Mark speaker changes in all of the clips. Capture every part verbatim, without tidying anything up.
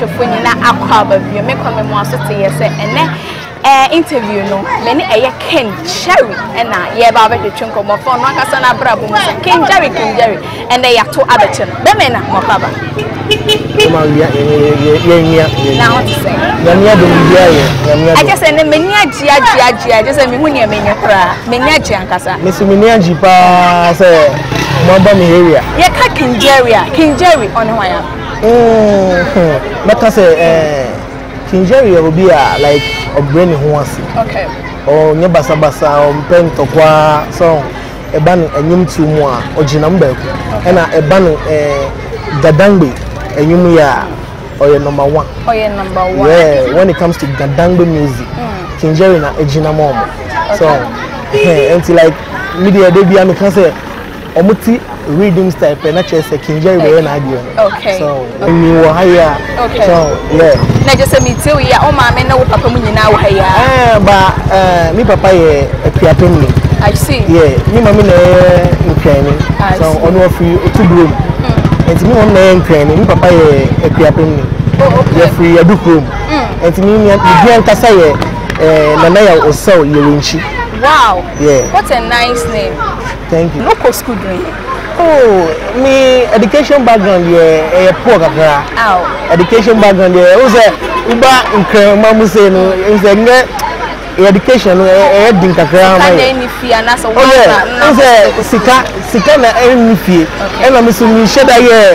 Speaker 1: ahwefo nyina akwa abavio me kwa me mo aso te yese ene eh interview no me ne eye King Jerry na ye ba ba twetwe nkomo fo no akasa na brabo mo se King Jerry King Jerry ene ya to abeche no be me na mo baba
Speaker 2: ma ya ya ya
Speaker 1: na what to say
Speaker 2: ya ya do ya ya
Speaker 1: I just say ne me ni agi agi agi I just say me hu ne me nya kra me ni agi ankasa
Speaker 2: me si me ni agi pa say mo ba me area
Speaker 1: ye ka King Jerry King Jerry on ho ya
Speaker 2: mm but say eh King Jerry obi a like obreni ho ase
Speaker 1: okay
Speaker 2: o nye basa basa o mpento kwa so eba no enyum tu mu a ogina mbaku e na eba no eh gadangbe enyum ya oye number one
Speaker 1: oye number one
Speaker 2: yeah when it comes to gadangbe music mm. King Jerry na ejina mo okay. So eh until like media dey bia no kan say omuti rhythm style pe na chese King Jerry we na adio
Speaker 1: okay
Speaker 2: so mi wo haya
Speaker 1: okay
Speaker 2: so yeah
Speaker 1: na just me tell ya o ma me na wo papa mu nyina wo haya
Speaker 2: eh ba eh mi papa ye apiapemni
Speaker 1: I see
Speaker 2: yeah mi mama na nkrani so ono afi otubro enti mi won na nkrani mi papa ye apiapemni ye free adukrom enti mi mi bian kasa ye eh nana ya osaw yerenchi
Speaker 1: wow
Speaker 2: yeah
Speaker 1: what a nice name
Speaker 2: thank you
Speaker 1: no ko school doing
Speaker 2: oh me education background yeah eh poor kakra
Speaker 1: ow
Speaker 2: education background yeah o say uba nkrama mu say no e say nge education no eh din kakra ma
Speaker 1: na ni fia na so wa
Speaker 2: na o say sika sika na en fie e na me so mi sheda ye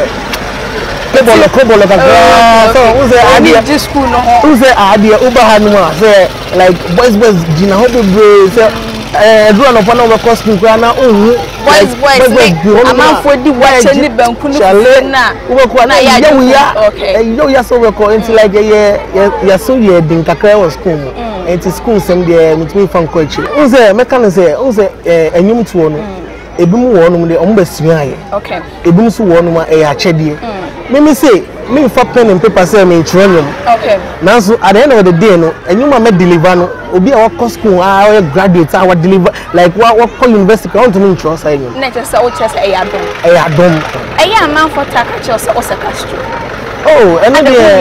Speaker 2: kobolo kobolo kakra so o say adi
Speaker 1: di school no
Speaker 2: o say adi uba hanu a say like boys boys gina ho be say eh do no fana we cost me na ohu
Speaker 1: boys boys amanfo di wache ni banku no na
Speaker 2: we ko na ya ya eh yo ya so we ko until like ye ya so ye din kakra was school until school sem dey mitimi fan ko achi o say meka no say o say enyum tuo no ebim wo no de ombasimi aye
Speaker 1: okay
Speaker 2: ebim so wo no ma e achede me me say me for pen and paper say me training
Speaker 1: okay
Speaker 2: now so at the end of the day no enyuma me deliver no obi a work school ah graduate ah deliver like what what call university I want to mean trust say
Speaker 1: na just say o chese e adom
Speaker 2: e adom
Speaker 1: e ya man for taka chese o sekastro
Speaker 2: oh and then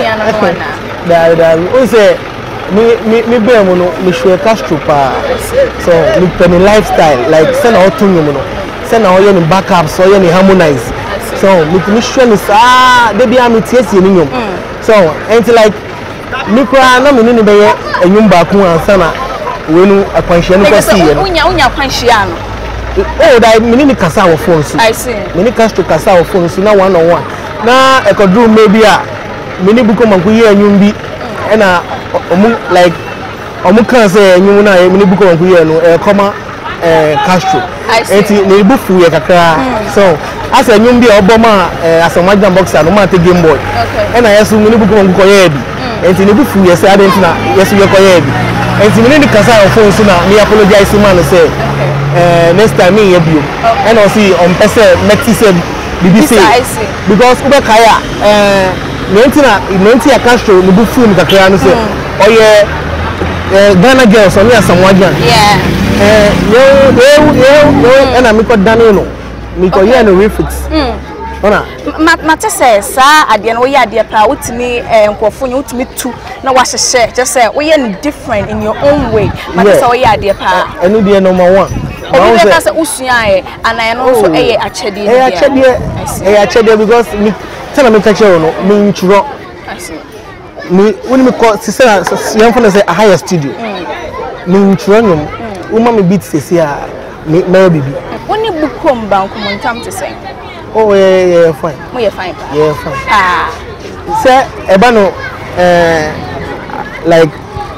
Speaker 2: da da o say me me me be mo no me shwe castro pa so me pen lifestyle like say na otunyo no say na oye ni backup so oye ni harmonize so me me shwe ni sa de bia me tiesie ni nyom so and like me kwa na me ni be ye enyum ba ku ansa na we nu akwanhia ni kwasi ye
Speaker 1: unya unya akwanhia no
Speaker 2: oh da me ni kasa wo phone so
Speaker 1: I see
Speaker 2: me ni castro kasa wo phone so na one on one na ekodru maybe a me ni buko manku ye enyum bi e na omu like omu kan say enyum na me ni buko manku ye no e koma eh castro enti ne bufu ye kakra so as enyum bi oboma asamajan boxer no ma te game boy
Speaker 1: okay
Speaker 2: e na yesu me ni buko manku ko ye bi enti ne bufu ye say adent na yesu ye ko ye bi enti me ni kasa wo phone so na me apologize man say eh next time me ye bio e na see on pese meti say bibi say because ube kaya eh nenti na nenti ya castro ne bufu ni kakra no say oye eh Ghana girls on ya samwajan
Speaker 1: yeah
Speaker 2: eh yo yo yo and I make dane no me ko ye no refix ona
Speaker 1: ma te say sa ade no ye ade pa wutimi enkofo nye wutimi tu na wa hyehye just say we ye different in your own way ma te say we ye ade pa
Speaker 2: enu de number one
Speaker 1: obi be ka say usua ye ana no so eye achede
Speaker 2: e achede e achede because me tell me catch you no me nturo
Speaker 1: I see
Speaker 2: me when me call sister yam for say a higher studio me nturo nyom uma me beat sesi a me me bibi
Speaker 1: woni bukom banku mo ntam te say
Speaker 2: oh yeah yeah fine
Speaker 1: mo ye fine pa
Speaker 2: yeah fine
Speaker 1: ah
Speaker 2: say eba no eh like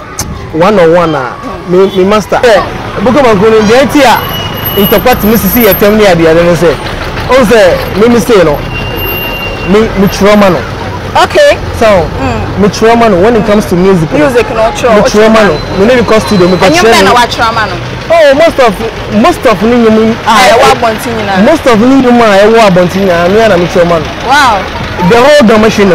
Speaker 2: one on one ah me me master eh bukom banku no dey tia intopati misisi ye tem ni ade ade no say o say me me say no me me trauma no
Speaker 1: okay
Speaker 2: so mm. me trauma no when it comes to music
Speaker 1: music no trauma
Speaker 2: me trauma no me need to studio me
Speaker 1: can train na wa trauma no
Speaker 2: oh most of most of ni nyum
Speaker 1: ah e wa bontin na
Speaker 2: most of ni nyum ah e wa bontin na me na me trauma no
Speaker 1: wow
Speaker 2: the whole the machine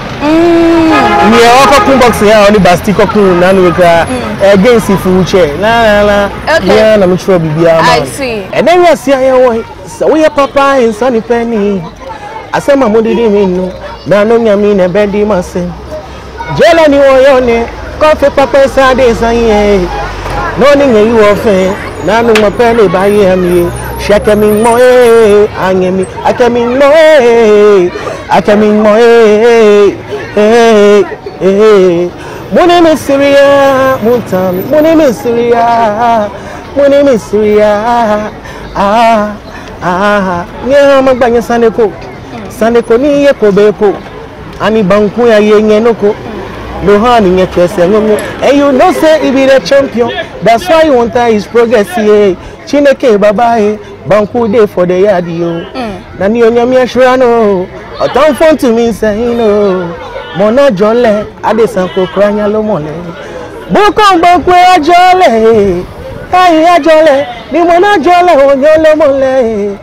Speaker 2: mm me e oka kun box ya oni basti ko kun na no ka against fu che na na me na me trauma bibia ma
Speaker 1: I see
Speaker 2: and then we see ayo so we papa insani penny asema modidi me no na no nyami na bedi mase Jela ni oyone, coffee papa sade sanye. No ni you ofe, nanu mapele baye mi. Shake me mo eh, angemi, akemi mo eh, akemi mo eh, eh, eh. My name is Syria, Muntami. My name is Syria, my name is Syria. Ah, ah, yeah, my banya Saneko, Saneko ni ye kobeko, ani banku ya ye nyenoko. Lohani nye kwese ngomo. And you know say he be the champion. That's why you want his progress here. Chineke babae, banku day for the yadio. Na ni onyami ashura no. Oton phone to me say no. Mono jole, adesanko kranya lo mole. Boko boko ajole. Kai ajole, ni mono jole onyo lo mole.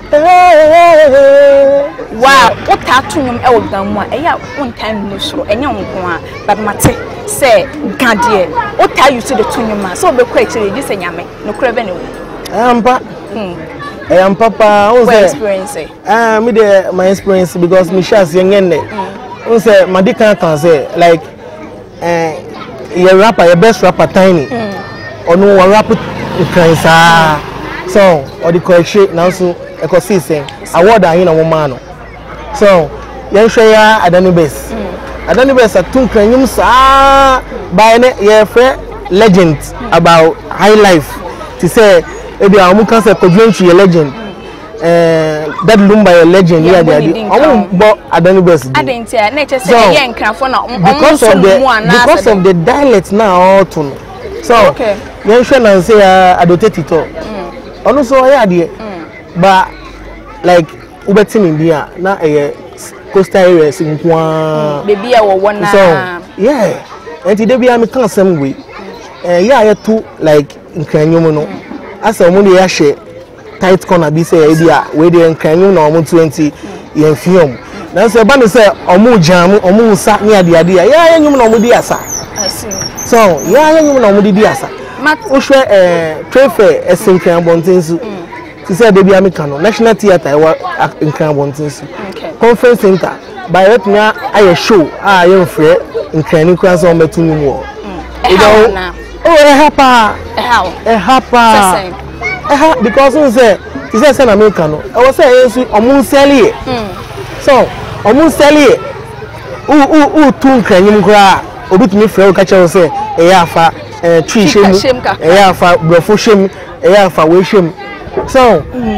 Speaker 1: Wow, what tattoo e wo gan mo e ya one time no soro enye nko a but mate say gadie what are you to the tunyuma so be kwa chire ji se nyame no kura be ne wo
Speaker 2: ampa hmm e ampa pa o say
Speaker 1: experience
Speaker 2: ah me the my experience because me share se ngene o say madika kan say like eh your rapper your best rapper Tiny onu wa rap kan sa so or the correction now so e ko see say award ahin na wo ma no so yen hwe ya Adanibes Adanibes atun kranyum sa by ne ye free legend about high life to say e be amu kan say Kodwenchi ye legend eh that lumba ye legend ya dey amu bo Adanibes
Speaker 1: adenti na e say ye nkrafo na
Speaker 2: because of the because of the dialect now all to so
Speaker 1: okay
Speaker 2: yen hwe na say adotetito onu so ya dey but like ubetini bia na eh coastal areas nkwa
Speaker 1: baby a wo wona
Speaker 2: so yeah and dey bia me kan sam we eh ya ya to like nkranwum no asa omo dey ya hye tight corner bi say e bia we dey nkranwum na omo twenty yen fiom na so ba me say omo jam omo sa ni ade ade ya ya nyum na omo di asa so ya ya nyum na omo di asa o hwe eh trefe esinkran bontensu to say they be American National Theatre wa in Cranbontinsu. Okay. Conference Center. By right now, I show ah you free in Cranny Cross on Metunu War. You know, oh a hapa.
Speaker 1: How?
Speaker 2: A hapa. Eh because we say he say an American. I was say yes omun seli. So omun seli. U u u tun Cranny Kra obitumi free o ka che say e ya fa eh twi shemu. E ya fa brofo shemu. E ya fa we shemu. So,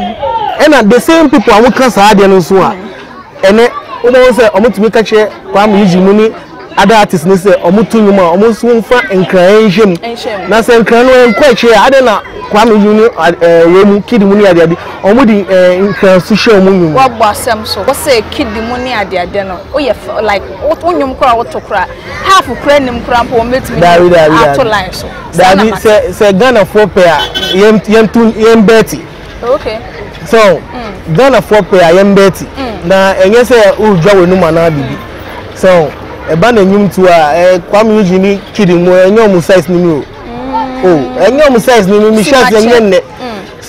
Speaker 2: and mm. the same people I can say they no so and eh we say omo tumi ka che kwa me yi muni other artists ni say omo tunyuma omo so mfa nkran hwem na say nkran no nkwa che ade na kwa me yi ni eh we mu kid muni ade ade omo di nkran so hwe omo nyum
Speaker 1: wa gbo asem so we say kid muni ade ade no o ye like onyum kra wo to kra half kra nim kra mpo metumi ato line so
Speaker 2: that say say Ghana for pair yem yem tun yem beti
Speaker 1: okay
Speaker 2: so mm. Ghana for pair yem beti mm. na enye say u dwa we nu mana bibi so e ba na nyum tu a e kwam yuji ni kidi mu enye omu size ni mi o oh enye omu size ni mi mi share enye nne so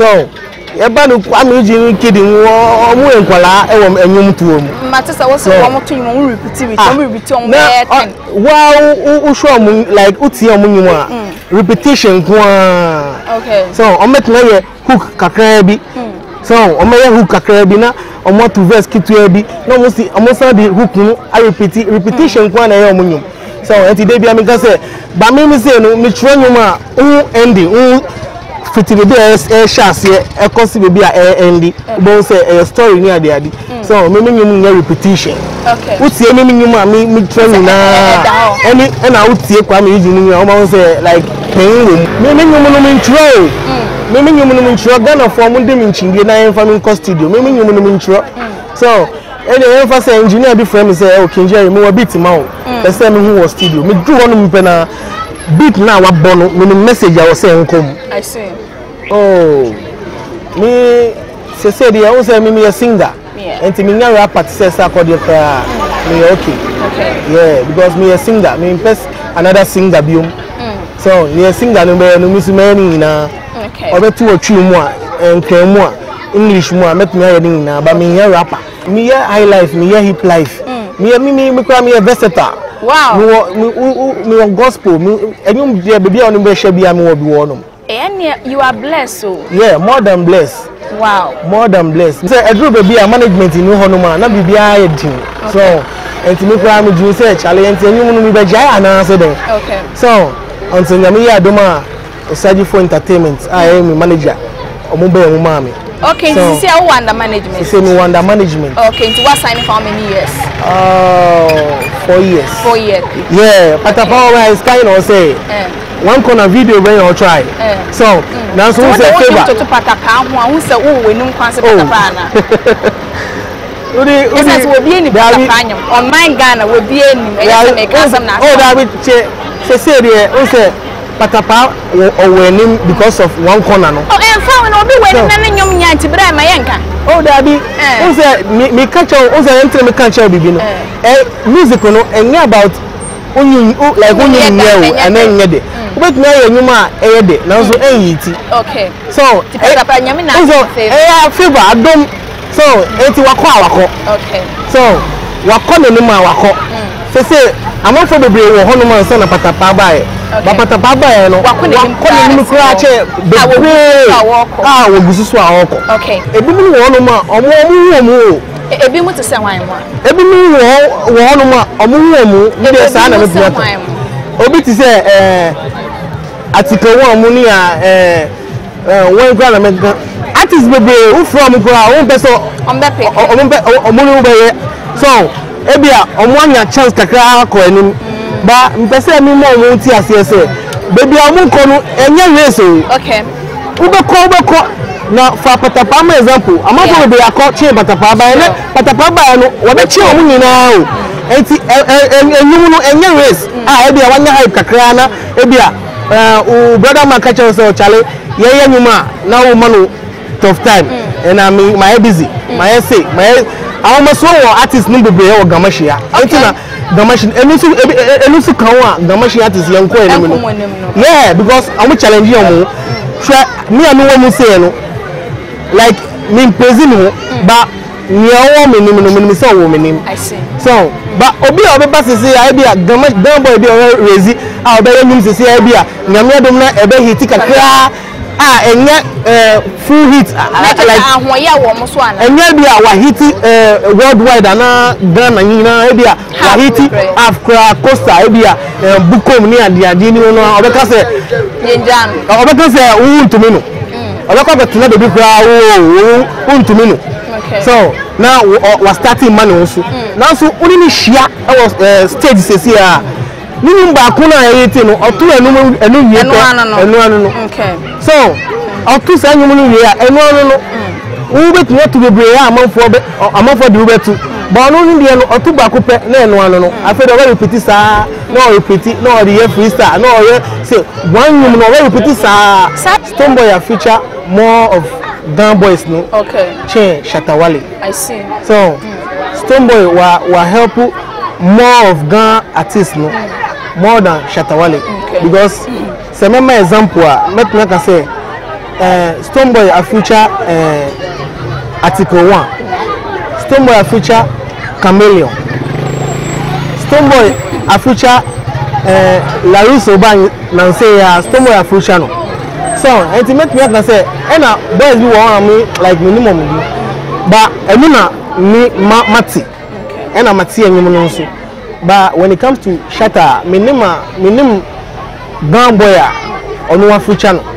Speaker 2: e ba no kwam yuji ni kidi mu omu enkwala e wo enyum tu o mu
Speaker 1: matisa wo so wo to nyum wo repeat it wo repeat on be ten
Speaker 2: wow u show mu like uti omu nyum a repetition kwa
Speaker 1: okay
Speaker 2: so ometna ye hook kakra bi so omeye hook kakra bi na omo to verse kitu bi na omo si omo sa di hook nu a repeat repetition kwa na ye omu nyum so enti dey bi am ka say ba me me say no me tro nyum a u ending u fiti be e shase e kosi be bi a endi bo say e story ni ade ade so me me nyum nya repetition
Speaker 1: okay
Speaker 2: utie me me nyum a me me tro nyum na eni e na utie kwa me yi nyum a omo say like pain me me nyum no me tro me me nyum no me tro Ghana for mo de me nchindie na en family co studio me me nyum no me tro so eni en fa say engineer bi friend me say okay Jerry me wa beat ma o e say me hu wo studio me do one me pe na beat na wa bono me message a wo say nkom
Speaker 1: I see
Speaker 2: oh me se say dey I say me me a singer and me nya rapper say say akodi ka me okay
Speaker 1: okay
Speaker 2: yeah because me a singer me press another singer biom so me a singer no be no miss me na
Speaker 1: okay
Speaker 2: obetu otwi mu a enkran mu a English mu a metumi aye ni na ba me nya rapper me ya high life me ya hip life me me me me kwa me versatile
Speaker 1: Wow.
Speaker 2: Me me gospel. Me enyum dia baby a no be hwe bia me wo bi wo no.
Speaker 1: You are blessed so.
Speaker 2: Yeah, more than blessed.
Speaker 1: Wow.
Speaker 2: More than blessed. Say a group baby a management ni ho no ma na bibia edin. So, enti me kra me ju say challenge enyum no me be jai ana so den.
Speaker 1: Okay.
Speaker 2: So, until nyame ya doma Osaji for entertainment, I am a manager. Omo be omo mami.
Speaker 1: Okay, so you say I under management.
Speaker 2: You say me under management.
Speaker 1: Okay, into what signing for how many years?
Speaker 2: Oh, four years.
Speaker 1: Four years.
Speaker 2: Yeah, but okay. Power is kind of say uh. one corner video when you try. Uh. So, mm. now so we say favor.
Speaker 1: To patapa who say oh we no kwanse patapa na.
Speaker 2: Udi udi.
Speaker 1: Yes, we be ni patapa nyam. On my Ghana we be ni. Yes, make some na.
Speaker 2: Oh, that we say say there, we say patapa or winning because of one corner no.
Speaker 1: Oh, and found no be winning na nyom nya ti bra ma yenka.
Speaker 2: Oh, daddy. We say me catch on, we say enter me catch on bibi no. Eh music no enye about onyu like onyu nyew and then nyede. But na ye nyuma eh de na so enyiti.
Speaker 1: Okay.
Speaker 2: So
Speaker 1: ti patapa nyame na
Speaker 2: favor. Eh favor adom. So enti wako awako.
Speaker 1: Okay.
Speaker 2: So wako no ma wako. Se se amanfo bebre wo hono man se na patapa bae. Ba patapa bae no wako ni kura che bebre ah wo gususu awoko.
Speaker 1: Okay.
Speaker 2: Ebi mu wo hono ma omo omo wo mu.
Speaker 1: Ebi mu te se wan mo.
Speaker 2: Ebi mu wo wo hono ma omo wo mu. Ni de sa na me biya. Obi ti se eh article one mu ni a eh won kura na me artist bebre who from kura won be so
Speaker 1: on be pick.
Speaker 2: Omo be omo ni be ye. So ebia omo anya chance kakra akọ enim ba mpese mi mo mo ti asese baby amu ko no enye race o.
Speaker 1: Okay.
Speaker 2: Ubeko ubeko na fa patapa ma example amafo be akọ che patapa ba ne patapa ba no wo be che omo nyina o enti enyum no enye race ah ebia wanya hype kakra na ebia o brother man catch us o chale ye ye nyuma na wo manu tough time and I mean my busy my say my I almost saw artists no be o gamashia enti na gamashi enusu enusu kan wa gamashi artists yan ko enemu no yeah because I am challenge you try me and no one say no like me praise no but me o me nim no me say o me nim
Speaker 1: I see
Speaker 2: so but obi obi pass say I be a gamashi dan boy be o raise ah obi nyum say I be a nyame adom na ebe hit kakra ah enye eh full hit
Speaker 1: like ahoya wo mo so ana
Speaker 2: enye bia wa hit eh worldwide ana Ghana nyina e bia wa hit Afra Costa e bia bukom ni ade ade ni no obeka se
Speaker 1: yenjan
Speaker 2: obeka se untumi no obeka betuna de bi kra wo untumi no so now we starting man also now so uni ni hia e stage sesi a ninu ba ko na yete no otu enu enu yete enu anu no
Speaker 1: okay
Speaker 2: so otu sa nyum no wie a enu anu no wo betu otu bebre a amanfo be amanfo de wo betu ba no ni de no otu ba ko pe na enu anu no afa de we repeat sa no repeat no de ye freestyle no ye say one nyum no we repeat sa Stonebwoy a feature more of Ghana boys no
Speaker 1: okay
Speaker 2: Che Shatawale
Speaker 1: I see
Speaker 2: so mm. Stonebwoy wa wa help more of Ghana artists no more than Shatawale
Speaker 1: okay.
Speaker 2: because mm. say my example make me can say uh, Stonebwoy a feature uh, article one Stonebwoy a feature Chameleon Stonebwoy a feature uh, Larissa Oban na say uh, Stonebwoy a feature no so and make me can say and boys be want me like minimum but emuna ni mati and mati enyum no so but when it comes to Shatta minima minim Ghana boy a onu wa feature no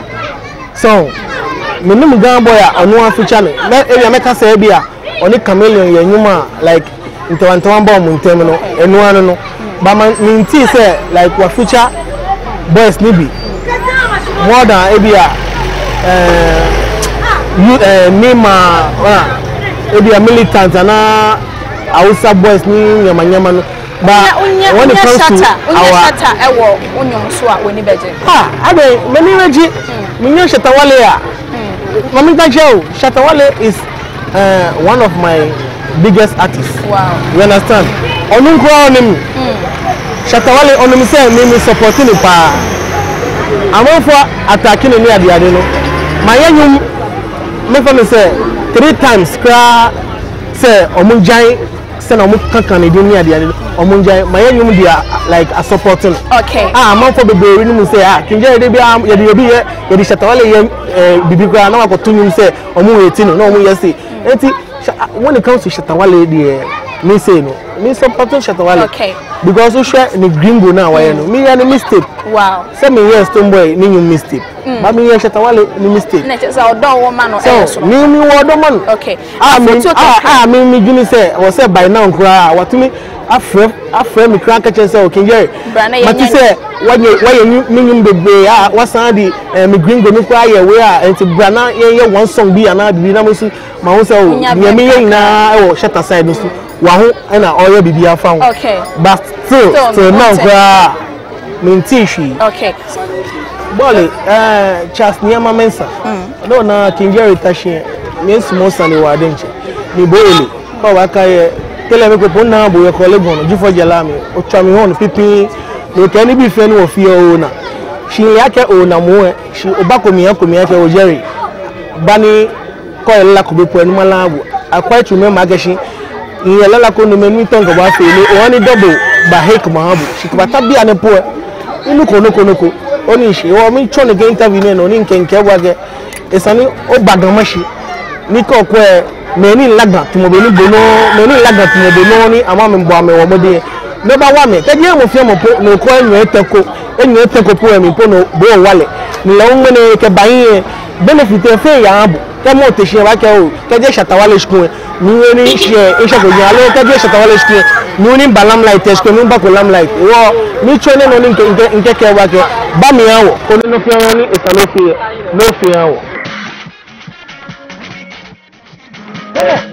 Speaker 2: so minim Ghana boy a onu wa feature no na area make say bia oni Chameleon ye nyuma like ntawantawa ba mu ntem no enu anu no but man minti say like wa feature boys ni bi more than ebia eh you eh mema ebia militant na Hausa boys ni nyama nyama no but when it comes to our
Speaker 1: Shatta ewo onyom so a woni beje
Speaker 2: ha abe meni reji minyo Shatawale a mami tajo Shatawale is uh, one of my biggest artists
Speaker 1: wow
Speaker 2: you understand onu ko onim Shatawale onim say me me supporting pa amafo attacking ni ade ade no mayanyum me for me say three times kra say omunjan send omo kankan ne din ni ade ade omo njai ma ye nyum dia like a supporting
Speaker 1: okay
Speaker 2: ah man for bebe ni mu say ah Kinjari de bia ye de obi ye ye de shatawale ye bibi kwa na wakoto nyum say omo eti no na omo ye say enti when it comes to shatawale de me say no me supporting shatawale
Speaker 1: okay
Speaker 2: because we share ni gringo na wa ye no me ya ni mistake
Speaker 1: wow
Speaker 2: say me yes tomboy ni nyum mistake ba me ye shatawale ni mistake
Speaker 1: na che say odo wo ma no e so
Speaker 2: me me wo do man
Speaker 1: okay
Speaker 2: ah me ah me me gini say o say by now kra watumi afre afre me kra ka che say o Kinjari but say wanye wanye nyum bebe ah wasan di me gringo ni kra ye we ah enti brana ye ye one song bi ana bi na mo si ma ho say o me me ye na e wo shata side no so wa ho na oyo bibi afa ho
Speaker 1: okay
Speaker 2: but still so now kra me ntishi
Speaker 1: okay
Speaker 2: Bole eh Charles Niama Mensa no na Kinjari tashi me sumo sani wa denche ni boyle ko wa kai tele me ko ponna bo ye colleague no jufo jelami o twami hon pipi no kani bi fe no ofie o na shi yake o na mo shi obako mi yako mi yake o Jerry bani ko ela ko be po enu malabu akwai tume magashi ni ela ko no menu tongo ba fe ni o ni double ba hek mahabu shi ko batabi ane po inu ko no ko no ko oni shi o mi chone ge interview no ni nkenke wage esani o bagamashi ni ko ko e me ni laga timo be ni bono me ni laga timo be no ni ama me mbo ame wo mode me ba wa me ke je mo fi mo po no ko enwe eteko enwe eteko po e mi po no bo wale ni lo ngene ke bayin benefit e fe ya abu ke mo te se wa ke o ke je shatawale school ni ni se e se ko ya lo ke je shatawale school ni ni balam light test ko ni ba ko lam light wo ni chone no ni nke nke ke wa ke ba mi awo ko ni no fi an ni e no fi no fi awo. Yeah.